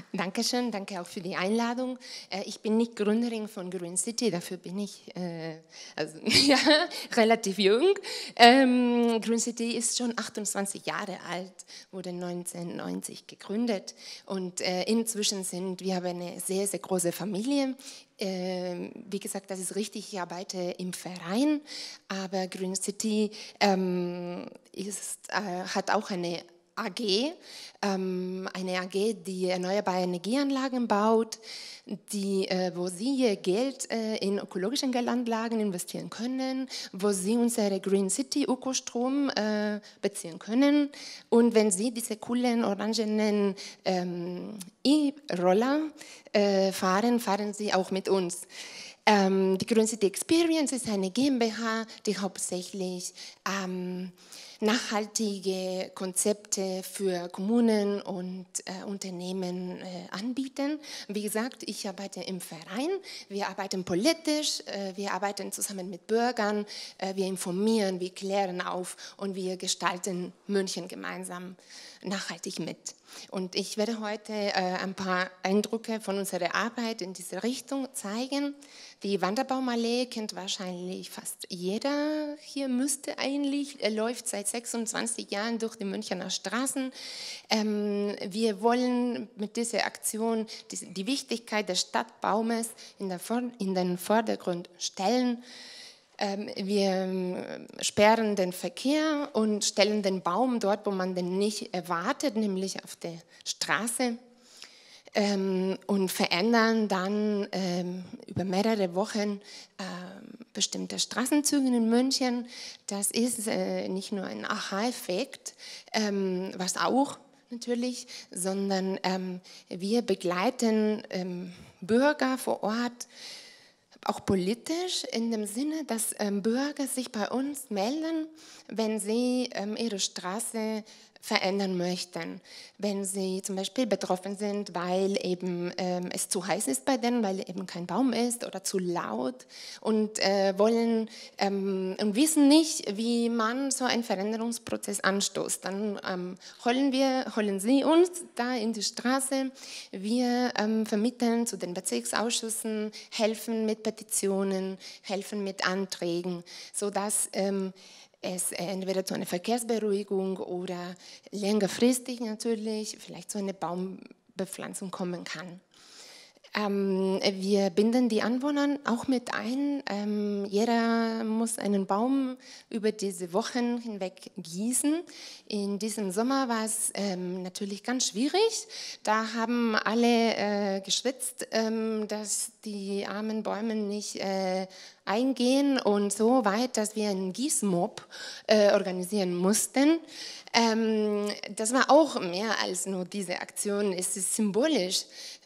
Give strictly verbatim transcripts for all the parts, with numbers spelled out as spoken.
Dankeschön, danke auch für die Einladung. Äh, Ich bin nicht Gründerin von Green City, dafür bin ich äh, also, ja, relativ jung. Ähm, Green City ist schon achtundzwanzig Jahre alt, wurde neunzehnhundertneunzig gegründet und äh, inzwischen sind wir haben eine sehr, sehr große Familie. Äh, wie gesagt, das ist richtig, ich arbeite im Verein, aber Green City ähm, ist, äh, hat auch eine A G, ähm, eine A G, die erneuerbare Energieanlagen baut, die, äh, wo Sie Ihr Geld äh, in ökologische Geldanlagen investieren können, wo Sie unsere Green City Ökostrom äh, beziehen können. Und wenn Sie diese coolen orangenen ähm, E-Roller äh, fahren, fahren Sie auch mit uns. Ähm, die Green City Experience ist eine GmbH, die hauptsächlich ähm, nachhaltige Konzepte für Kommunen und äh, Unternehmen äh, anbieten. Wie gesagt, ich arbeite im Verein, wir arbeiten politisch, äh, wir arbeiten zusammen mit Bürgern, äh, wir informieren, wir klären auf und wir gestalten München gemeinsam nachhaltig mit. Und ich werde heute äh, ein paar Eindrücke von unserer Arbeit in diese Richtung zeigen. Die Wanderbaumallee kennt wahrscheinlich fast jeder hier, müsste eigentlich, er läuft seit sechsundzwanzig Jahren durch die Münchner Straßen. Ähm, wir wollen mit dieser Aktion die, die Wichtigkeit des Stadtbaumes in, der, in den Vordergrund stellen. Wir sperren den Verkehr und stellen den Baum dort, wo man den nicht erwartet, nämlich auf der Straße, und verändern dann über mehrere Wochen bestimmte Straßenzüge in München. Das ist nicht nur ein Aha-Effekt, was auch natürlich, sondern wir begleiten Bürger vor Ort, auch politisch in dem Sinne, dass ähm, Bürger sich bei uns melden, wenn sie ähm, ihre Straße verändern möchten. Wenn sie zum Beispiel betroffen sind, weil eben ähm, es zu heiß ist bei denen, weil eben kein Baum ist oder zu laut und äh, wollen ähm, und wissen nicht, wie man so einen Veränderungsprozess anstoßt. Dann ähm, holen wir, holen sie uns da in die Straße. Wir ähm, vermitteln zu den Bezirksausschüssen, helfen mit Petitionen, helfen mit Anträgen, sodass ähm, es entweder zu einer Verkehrsberuhigung oder längerfristig natürlich vielleicht zu einer Baumbepflanzung kommen kann. Ähm, wir binden die Anwohner auch mit ein. Ähm, jeder muss einen Baum über diese Wochen hinweg gießen. In diesem Sommer war es ähm, natürlich ganz schwierig. Da haben alle äh, geschwitzt, ähm, dass die armen Bäume nicht äh, eingehen und so weit, dass wir einen Gießmob äh, organisieren mussten. Ähm, das war auch mehr als nur diese Aktion. Es ist symbolisch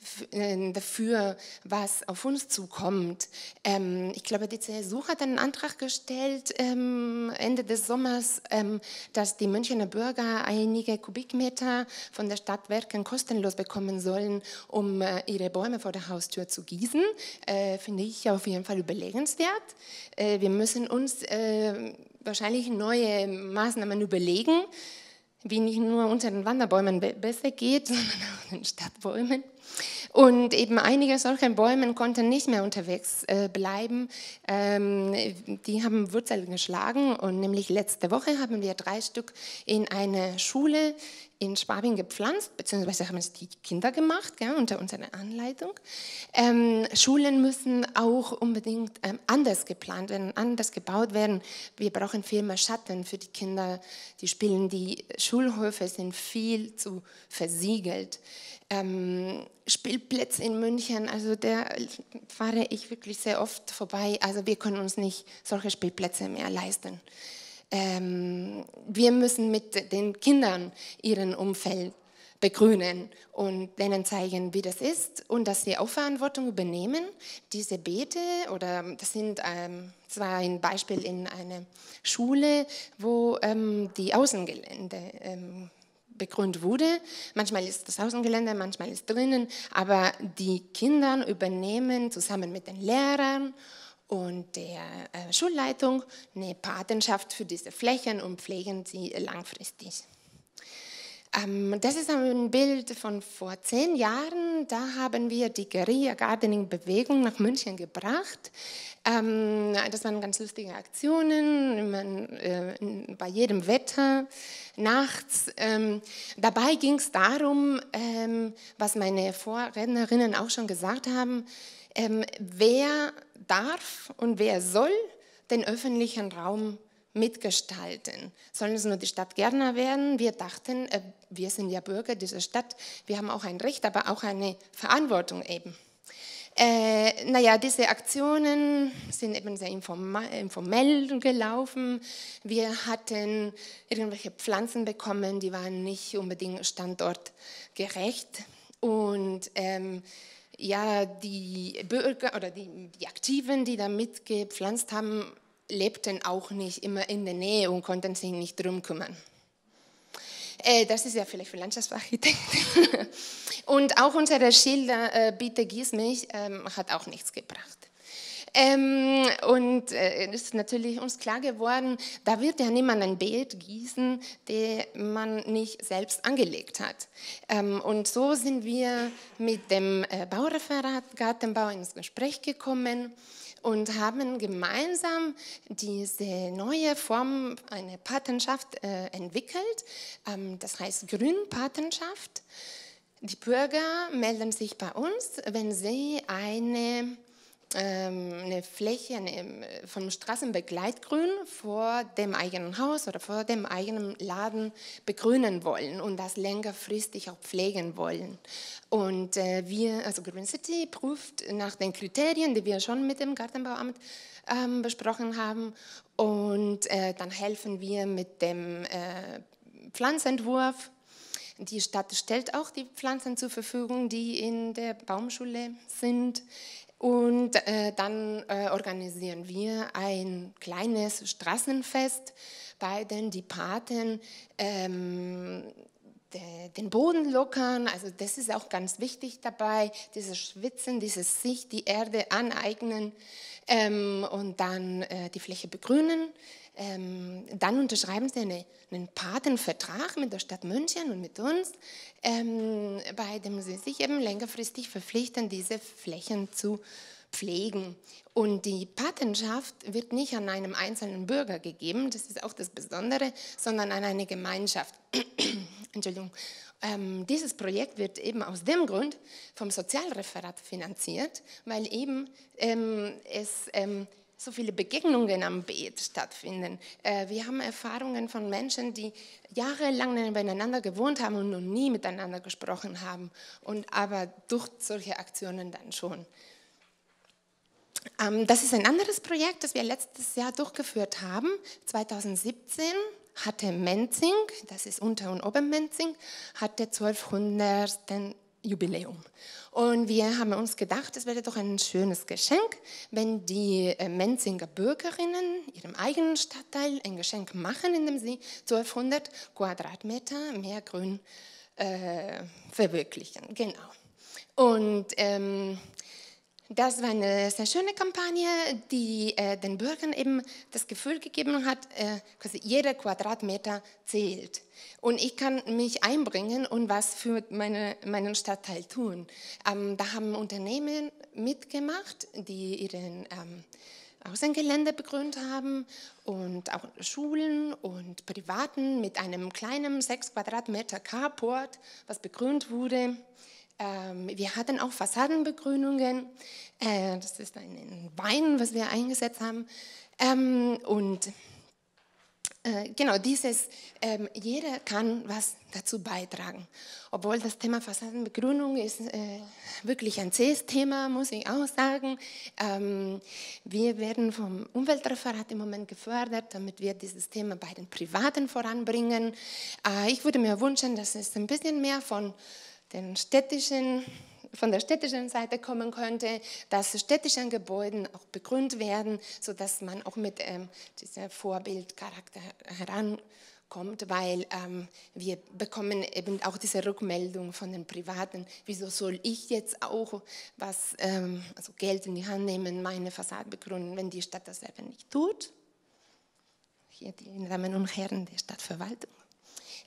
dafür, was auf uns zukommt. Ähm, ich glaube, die C S U hat einen Antrag gestellt ähm, Ende des Sommers, ähm, dass die Münchner Bürger einige Kubikmeter von der Stadtwerken kostenlos bekommen sollen, um äh, ihre Bäume vor der Haustür zu gießen. Äh, finde ich auf jeden Fall überlegenswert. Äh, wir müssen uns äh, wahrscheinlich neue Maßnahmen überlegen, wie nicht nur unter den Wanderbäumen besser geht, sondern auch den Stadtbäumen. Und eben einige solcher Bäume konnten nicht mehr unterwegs äh, bleiben. Ähm, die haben Wurzeln geschlagen und nämlich letzte Woche haben wir drei Stück in eine Schule in Schwabing gepflanzt, beziehungsweise haben es die Kinder gemacht, ja, unter unserer Anleitung. Ähm, Schulen müssen auch unbedingt ähm, anders geplant werden, anders gebaut werden. Wir brauchen viel mehr Schatten für die Kinder, die spielen. Die Schulhöfe sind viel zu versiegelt. Ähm, Spielplätze in München, also da fahre ich wirklich sehr oft vorbei. Also wir können uns nicht solche Spielplätze mehr leisten. Ähm, wir müssen mit den Kindern ihren Umfeld begrünen und denen zeigen, wie das ist und dass sie auch Verantwortung übernehmen. Diese Beete, oder das sind ähm, zwar ein Beispiel in einer Schule, wo ähm, die Außengelände ähm, begrünt wurde. Manchmal ist das Außengelände, manchmal ist drinnen, aber die Kinder übernehmen zusammen mit den Lehrern und der äh, Schulleitung eine Patenschaft für diese Flächen und pflegen sie langfristig. Ähm, das ist ein Bild von vor zehn Jahren. Da haben wir die Guerilla Gardening Bewegung nach München gebracht. Ähm, das waren ganz lustige Aktionen, man, äh, bei jedem Wetter, nachts. Ähm, dabei ging es darum, ähm, was meine Vorrednerinnen auch schon gesagt haben, ähm, wer darf und wer soll den öffentlichen Raum mitgestalten. Sollen es nur die Stadtgärtner werden? Wir dachten, äh, wir sind ja Bürger dieser Stadt, wir haben auch ein Recht, aber auch eine Verantwortung eben. Äh, naja, diese Aktionen sind eben sehr informell gelaufen. Wir hatten irgendwelche Pflanzen bekommen, die waren nicht unbedingt standortgerecht. Und ähm, ja, die Bürger oder die, die Aktiven, die da mitgepflanzt haben, lebten auch nicht immer in der Nähe und konnten sich nicht drum kümmern. Äh, das ist ja vielleicht für Landschaftsarchitekten. Und auch unsere Schilder, äh, bitte gieß mich, ähm, hat auch nichts gebracht. Ähm, und äh, es ist natürlich uns klar geworden, da wird ja niemand ein Beet gießen, das man nicht selbst angelegt hat. Ähm, und so sind wir mit dem äh, Baureferat Gartenbau ins Gespräch gekommen und haben gemeinsam diese neue Form, eine Patenschaft äh, entwickelt. Ähm, das heißt Grünpatenschaft. Die Bürger melden sich bei uns, wenn sie eine, ähm, eine Fläche eine, vom Straßenbegleitgrün vor dem eigenen Haus oder vor dem eigenen Laden begrünen wollen und das längerfristig auch pflegen wollen. Und äh, wir, also Green City, prüft nach den Kriterien, die wir schon mit dem Gartenbauamt ähm, besprochen haben, und äh, dann helfen wir mit dem äh, Pflanzentwurf. Die Stadt stellt auch die Pflanzen zur Verfügung, die in der Baumschule sind. Und äh, dann äh, organisieren wir ein kleines Straßenfest, bei dem die Paten ähm, de, den Boden lockern. Also das ist auch ganz wichtig dabei, dieses Schwitzen, dieses sich die Erde aneignen ähm, und dann äh, die Fläche begrünen. Ähm, dann unterschreiben sie eine, einen Patenvertrag mit der Stadt München und mit uns, ähm, bei dem sie sich eben längerfristig verpflichten, diese Flächen zu pflegen. Und die Patenschaft wird nicht an einem einzelnen Bürger gegeben, das ist auch das Besondere, sondern an eine Gemeinschaft. Entschuldigung. Ähm, dieses Projekt wird eben aus dem Grund vom Sozialreferat finanziert, weil eben ähm, es ähm, so viele Begegnungen am Beet stattfinden. Äh, wir haben Erfahrungen von Menschen, die jahrelang nebeneinander gewohnt haben und noch nie miteinander gesprochen haben, und aber durch solche Aktionen dann schon. Ähm, das ist ein anderes Projekt, das wir letztes Jahr durchgeführt haben. zweitausendsiebzehn hatte Menzing, das ist Unter- und Obermenzing, hatte zwölfhundertstes Jubiläum. Und wir haben uns gedacht, es wäre doch ein schönes Geschenk, wenn die äh, Menzinger Bürgerinnen ihrem eigenen Stadtteil ein Geschenk machen, indem sie zwölfhundert Quadratmeter mehr Grün äh, verwirklichen. Genau. Und ähm, das war eine sehr schöne Kampagne, die äh, den Bürgern eben das Gefühl gegeben hat, äh, quasi jeder Quadratmeter zählt. Und ich kann mich einbringen und was für meine, meinen Stadtteil tun. Ähm, da haben Unternehmen mitgemacht, die ihren ähm, Außengelände begrünt haben, und auch Schulen und Privaten mit einem kleinen sechs Quadratmeter Carport, was begrünt wurde. Ähm, wir hatten auch Fassadenbegrünungen, äh, das ist ein Wein, was wir eingesetzt haben. Ähm, und äh, genau dieses, ähm, jeder kann was dazu beitragen. Obwohl das Thema Fassadenbegrünung ist äh, wirklich ein zähes Thema, muss ich auch sagen. Ähm, wir werden vom Umweltreferat im Moment gefördert, damit wir dieses Thema bei den Privaten voranbringen. Äh, ich würde mir wünschen, dass es ein bisschen mehr von den städtischen, von der städtischen Seite kommen könnte, dass städtische Gebäude auch begrünt werden, sodass man auch mit ähm, diesem Vorbildcharakter herankommt, weil ähm, wir bekommen eben auch diese Rückmeldung von den Privaten, wieso soll ich jetzt auch was, ähm, also Geld in die Hand nehmen, meine Fassade begründen, wenn die Stadt das selber nicht tut. Hier die Damen und Herren der Stadtverwaltung.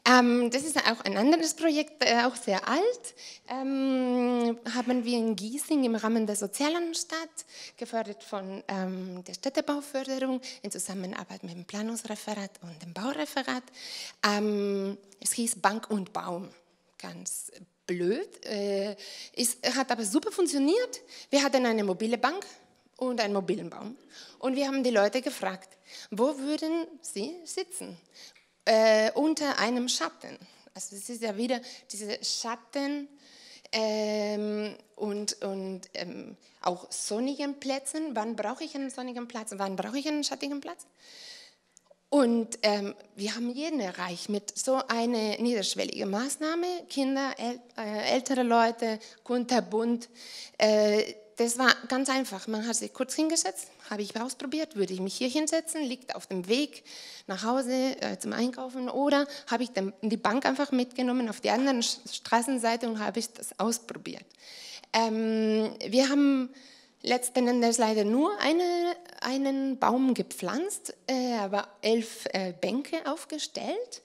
Ähm, das ist auch ein anderes Projekt, äh, auch sehr alt. Ähm, haben wir in Giesing im Rahmen der sozialen Stadt, gefördert von ähm, der Städtebauförderung in Zusammenarbeit mit dem Planungsreferat und dem Baureferat. Ähm, es hieß Bank und Baum, ganz blöd. Äh, es hat aber super funktioniert. Wir hatten eine mobile Bank und einen mobilen Baum. Und wir haben die Leute gefragt, wo würden sie sitzen? Äh, unter einem Schatten. Also es ist ja wieder diese Schatten ähm, und, und ähm, auch sonnigen Plätzen. Wann brauche ich einen sonnigen Platz? Wann brauche ich einen schattigen Platz? Und ähm, wir haben jeden erreicht mit so einer niederschwelligen Maßnahme. Kinder, äl äh, ältere Leute, kunterbunt. Äh, das war ganz einfach. Man hat sich kurz hingesetzt, habe ich ausprobiert, würde ich mich hier hinsetzen, liegt auf dem Weg nach Hause äh, zum Einkaufen oder habe ich den, die Bank einfach mitgenommen auf die andere Straßenseite und habe ich das ausprobiert. Ähm, wir haben letzten Endes leider nur eine, einen Baum gepflanzt, äh, aber elf äh, Bänke aufgestellt.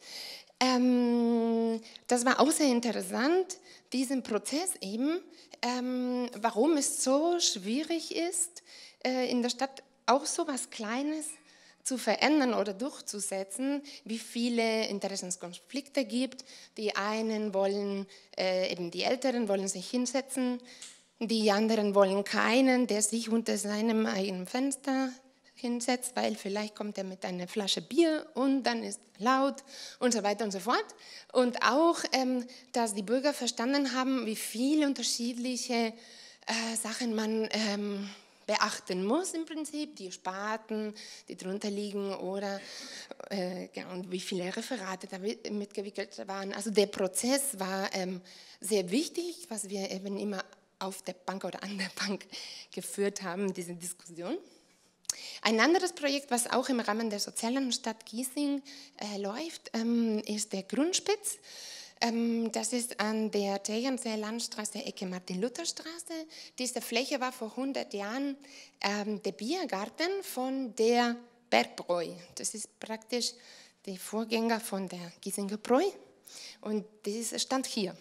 Ähm, das war auch sehr interessant, diesen Prozess eben, ähm, warum es so schwierig ist, äh, in der Stadt auch so etwas Kleines zu verändern oder durchzusetzen, wie viele Interessenskonflikte gibt. Die einen wollen, äh, eben die Älteren wollen sich hinsetzen, die anderen wollen keinen, der sich unter seinem eigenen Fenster hinsetzt, weil vielleicht kommt er mit einer Flasche Bier und dann ist laut und so weiter und so fort. Und auch, ähm, dass die Bürger verstanden haben, wie viele unterschiedliche äh, Sachen man ähm, beachten muss im Prinzip, die Sparten, die drunter liegen oder äh, und wie viele Referate da mitgewickelt waren. Also der Prozess war ähm, sehr wichtig, was wir eben immer auf der Bank oder an der Bank geführt haben, diese Diskussion. Ein anderes Projekt, was auch im Rahmen der sozialen Stadt Giesing äh, läuft, ähm, ist der Grundspitz. Ähm, das ist an der Tegernseer Landstraße, Ecke Martin-Luther-Straße. Diese Fläche war vor hundert Jahren ähm, der Biergarten von der Bergbräu. Das ist praktisch der Vorgänger von der Giesinger Bräu. Und das stand hier.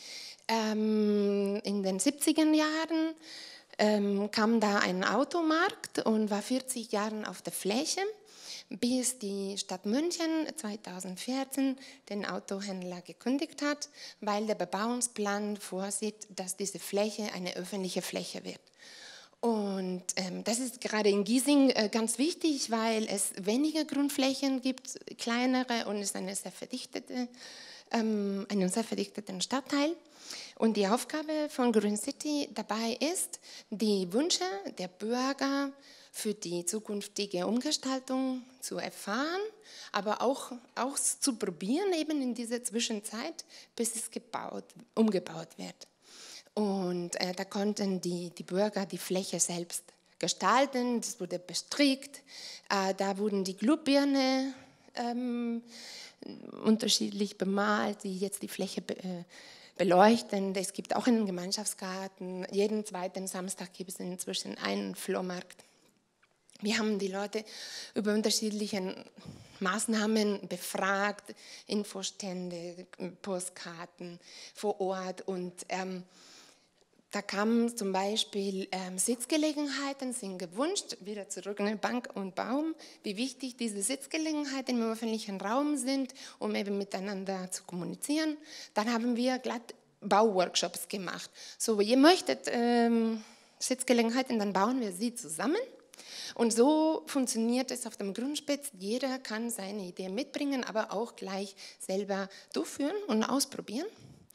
Ähm, in den siebziger Jahren ähm, kam da ein Automarkt und war vierzig Jahre auf der Fläche, bis die Stadt München zweitausendvierzehn den Autohändler gekündigt hat, weil der Bebauungsplan vorsieht, dass diese Fläche eine öffentliche Fläche wird. Und ähm, das ist gerade in Giesing äh, ganz wichtig, weil es weniger Grundflächen gibt, kleinere, und es ist eine sehr verdichtete, ähm, einen sehr verdichteten Stadtteil. Und die Aufgabe von Green City dabei ist, die Wünsche der Bürger für die zukünftige Umgestaltung zu erfahren, aber auch, auch zu probieren, eben in dieser Zwischenzeit, bis es gebaut, umgebaut wird. Und äh, da konnten die, die Bürger die Fläche selbst gestalten, das wurde bestrickt, äh, da wurden die Glühbirne ähm, unterschiedlich bemalt, die jetzt die Fläche be, äh, beleuchten. Es gibt auch einen Gemeinschaftsgarten, jeden zweiten Samstag gibt es inzwischen einen Flohmarkt. Wir haben die Leute über unterschiedliche Maßnahmen befragt, Infostände, Postkarten vor Ort, und ähm, da kamen zum Beispiel ähm, Sitzgelegenheiten, sind gewünscht, wieder zurück in Bank und Baum, wie wichtig diese Sitzgelegenheiten im öffentlichen Raum sind, um eben miteinander zu kommunizieren. Dann haben wir glatt Bauworkshops gemacht. So, ihr möchtet ähm, Sitzgelegenheiten, dann bauen wir sie zusammen. Und so funktioniert es auf dem Grundspitz. Jeder kann seine Idee mitbringen, aber auch gleich selber durchführen und ausprobieren.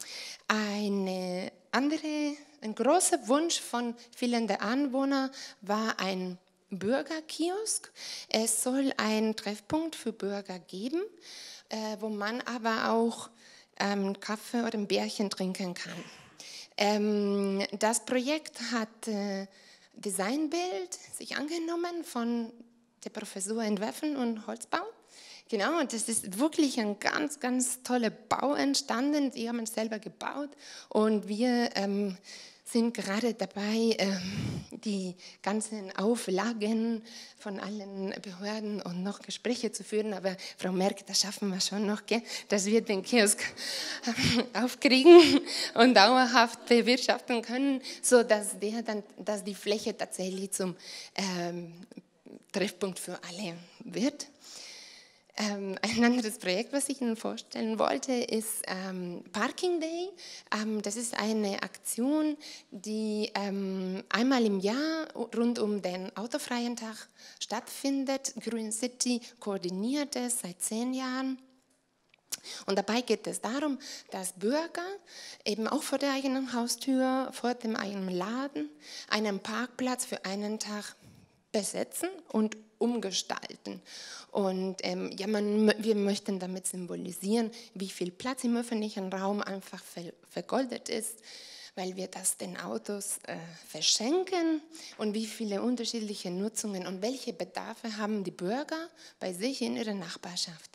Eine andere, ein großer Wunsch von vielen der Anwohner war ein Bürgerkiosk. Es soll einen Treffpunkt für Bürger geben, äh, wo man aber auch ähm, Kaffee oder ein Bärchen trinken kann. Ähm, das Projekt hat äh, Designbild sich angenommen von der Professur Entwerfen und Holzbau. Genau, und das ist wirklich ein ganz, ganz toller Bau entstanden. Die haben es selber gebaut und wir ähm, sind gerade dabei, die ganzen Auflagen von allen Behörden und noch Gespräche zu führen. Aber Frau Merkel, das schaffen wir schon noch, gell? Dass wir den Kiosk aufkriegen und dauerhaft bewirtschaften können, sodass der dann, dass die Fläche tatsächlich zum ähm, Treffpunkt für alle wird. Ähm, ein anderes Projekt, was ich Ihnen vorstellen wollte, ist ähm, Parking Day. Ähm, das ist eine Aktion, die ähm, einmal im Jahr rund um den autofreien Tag stattfindet. Green City koordiniert es seit zehn Jahren. Und dabei geht es darum, dass Bürger eben auch vor der eigenen Haustür, vor dem eigenen Laden, einen Parkplatz für einen Tag besetzen und umgestalten. Und ähm, ja, man, wir möchten damit symbolisieren, wie viel Platz im öffentlichen Raum einfach ver, vergoldet ist, weil wir das den Autos äh, verschenken und wie viele unterschiedliche Nutzungen und welche Bedarfe haben die Bürger bei sich in ihrer Nachbarschaft.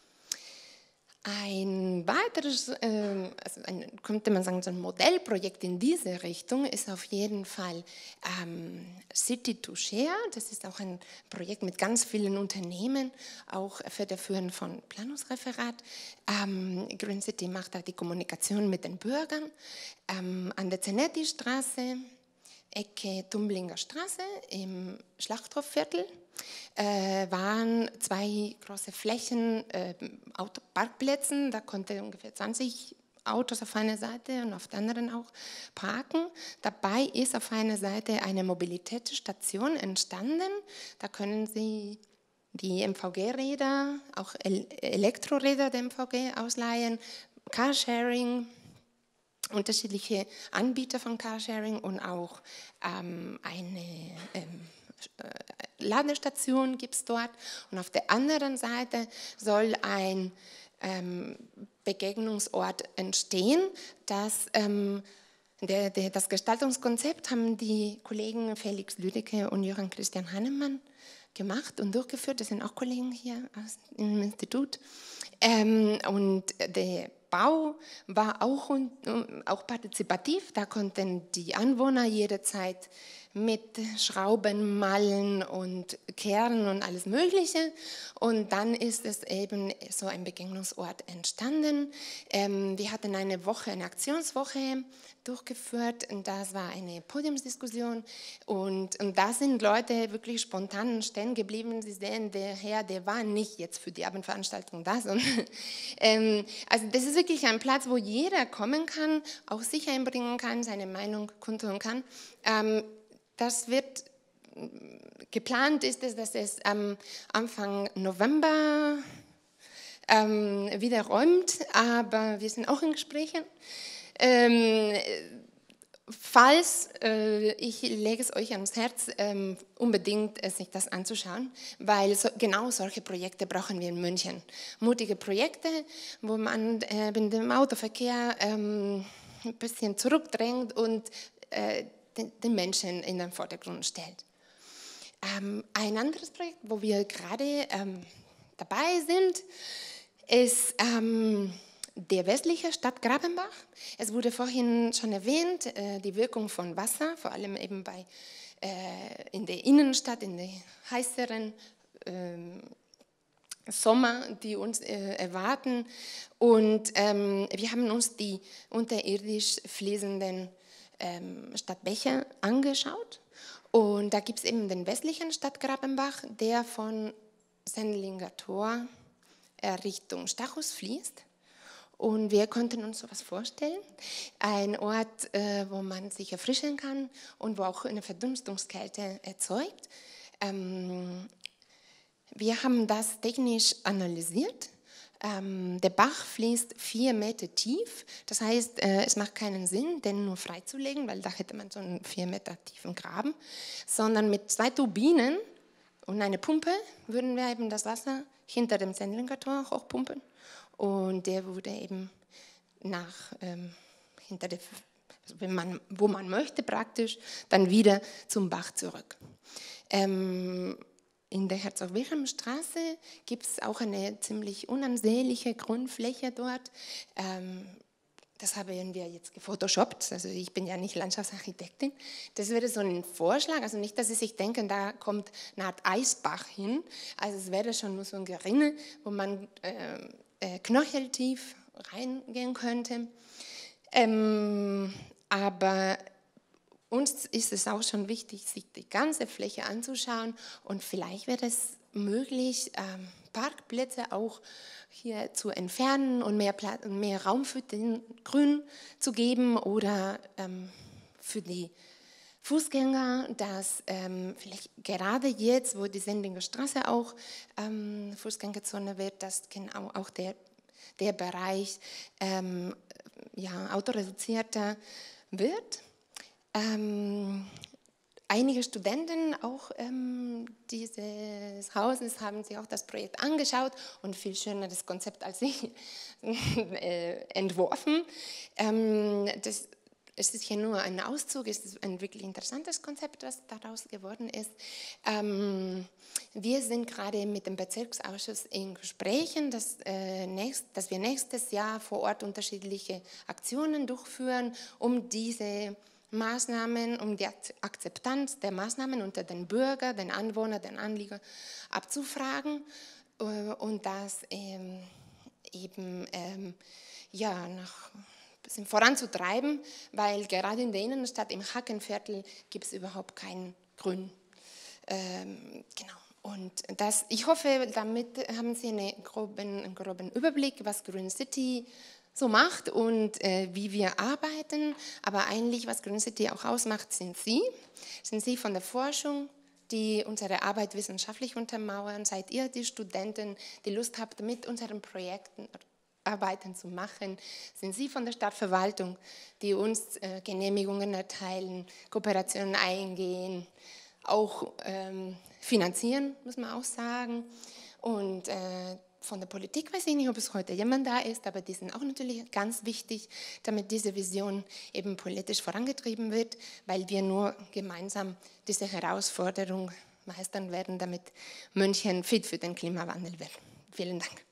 Ein weiteres, äh, also ein, könnte man sagen, so ein Modellprojekt in diese Richtung ist auf jeden Fall ähm, City to Share. Das ist auch ein Projekt mit ganz vielen Unternehmen, auch federführend von Planungsreferat. Ähm, Green City macht da die Kommunikation mit den Bürgern. Ähm, an der Zenetti-Straße, Ecke Tumblinger Straße im Schlachthofviertel, äh, waren zwei große Flächen äh, Autoparkplätzen. Da konnte ungefähr zwanzig Autos auf einer Seite und auf der anderen auch parken. Dabei ist auf einer Seite eine Mobilitätsstation entstanden. Da können Sie die M V G-Räder, auch Elektroräder der M V G ausleihen, Carsharing, unterschiedliche Anbieter von Carsharing und auch ähm, eine ähm, Ladestation gibt es dort. Und auf der anderen Seite soll ein ähm, Begegnungsort entstehen. Das, ähm, der, der, das Gestaltungskonzept haben die Kollegen Felix Lüdecke und Johann Christian Hannemann gemacht und durchgeführt. Das sind auch Kollegen hier aus dem Institut. Ähm, und der Bau war auch, auch partizipativ. Da konnten die Anwohner jederzeit mit Schrauben malen und kehren und alles Mögliche. Und dann ist es eben so ein Begegnungsort entstanden. Ähm, wir hatten eine Woche, eine Aktionswoche durchgeführt und das war eine Podiumsdiskussion. Und, und da sind Leute wirklich spontan stehen geblieben. Sie sehen, der Herr, der war nicht jetzt für die Abendveranstaltung da, sondern ähm, also das ist wirklich ein Platz, wo jeder kommen kann, auch sich einbringen kann, seine Meinung kundtun kann. Ähm, Das wird geplant, ist es, dass es am Anfang November ähm, wieder räumt, aber wir sind auch in Gesprächen. Ähm, falls, äh, ich lege es euch ans Herz, ähm, unbedingt äh, sich das anzuschauen, weil so, genau solche Projekte brauchen wir in München. Mutige Projekte, wo man äh, in dem Autoverkehr ähm, ein bisschen zurückdrängt und äh, den Menschen in den Vordergrund stellt. Ähm, ein anderes Projekt, wo wir gerade ähm, dabei sind, ist ähm, der westliche Stadt Grabenbach. Es wurde vorhin schon erwähnt, äh, die Wirkung von Wasser, vor allem eben bei, äh, in der Innenstadt, in den heißeren äh, Sommer, die uns äh, erwarten. Und ähm, wir haben uns die unterirdisch fließenden ähm, Stadtbäche angeschaut. Und da gibt es eben den westlichen Stadtgrabenbach, der von Sendlinger Tor äh, Richtung Stachus fließt. Und wir konnten uns sowas vorstellen. Ein Ort, äh, wo man sich erfrischen kann und wo auch eine Verdunstungskälte erzeugt. Ähm, Wir haben das technisch analysiert. Ähm, der Bach fließt vier Meter tief. Das heißt, äh, es macht keinen Sinn, den nur freizulegen, weil da hätte man so einen vier Meter tiefen Graben. Sondern mit zwei Turbinen und einer Pumpe würden wir eben das Wasser hinter dem Sendlinger Tor hochpumpen. Und der wurde eben nach, ähm, hinter der, also wenn man, wo man möchte praktisch, dann wieder zum Bach zurück. Ähm, In der Herzog-Wilhelm-Straße gibt es auch eine ziemlich unansehnliche Grundfläche dort. Ähm, das haben wir jetzt gefotoshoppt, also ich bin ja nicht Landschaftsarchitektin. Das wäre so ein Vorschlag, also nicht, dass Sie sich denken, da kommt eine Art Eisbach hin. Also es wäre schon nur so ein Gerinne, wo man äh, äh, knöcheltief reingehen könnte. Ähm, aber uns ist es auch schon wichtig, sich die ganze Fläche anzuschauen und vielleicht wäre es möglich, ähm, Parkplätze auch hier zu entfernen und mehr, Platz, mehr Raum für den Grün zu geben oder ähm, für die Fußgänger, dass ähm, vielleicht gerade jetzt, wo die Sendlinger Straße auch ähm, Fußgängerzone wird, dass genau auch der, der Bereich ähm, ja, autoreduzierter wird. Ähm, Einige Studenten auch ähm, dieses Hauses haben sich auch das Projekt angeschaut und viel schöner das Konzept als ich äh, entworfen. Ähm, das, es ist hier nur ein Auszug, es ist ein wirklich interessantes Konzept, was daraus geworden ist. Ähm, wir sind gerade mit dem Bezirksausschuss in Gesprächen, dass, äh, nächst, dass wir nächstes Jahr vor Ort unterschiedliche Aktionen durchführen, um diese Maßnahmen, um die Akzeptanz der Maßnahmen unter den Bürgern, den Anwohnern, den Anliegern abzufragen und das ähm, eben ähm, ja, nach ein bisschen voranzutreiben, weil gerade in der Innenstadt, im Hackenviertel, gibt es überhaupt kein Grün. Ähm, genau. Und das, ich hoffe, damit haben Sie eine groben, einen groben Überblick, was Green City so macht und äh, wie wir arbeiten. Aber eigentlich, was Green City auch ausmacht, sind Sie. Sind Sie von der Forschung, die unsere Arbeit wissenschaftlich untermauern. Seid ihr die Studenten, die Lust habt, mit unseren Projekten Arbeiten zu machen. Sind Sie von der Stadtverwaltung, die uns äh, Genehmigungen erteilen, Kooperationen eingehen, auch ähm, finanzieren, muss man auch sagen. Und äh, von der Politik weiß ich nicht, ob es heute jemand da ist, aber die sind auch natürlich ganz wichtig, damit diese Vision eben politisch vorangetrieben wird, weil wir nur gemeinsam diese Herausforderung meistern werden, damit München fit für den Klimawandel wird. Vielen Dank.